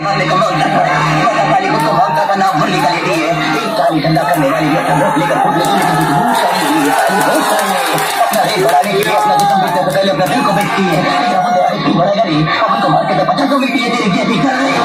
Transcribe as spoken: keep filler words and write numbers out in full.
मारने को मौत ना पड़े, मौका पाली को तो मौका का नाम मुरली का लेती है, एक काली ठंडा करने वाली है, ठंडा लेकर फुटने को लेकर दूध बहुत सारी है, बहुत सारी है, अपना रेट बढ़ाने के लिए अपना जिस्म बेचने से पहले अपने दिल को बेचती है, तेरा खुद है इतनी बड़ा गरी, अपन को मार के तो पचास को मिलती है, तेरी क्या दिखा है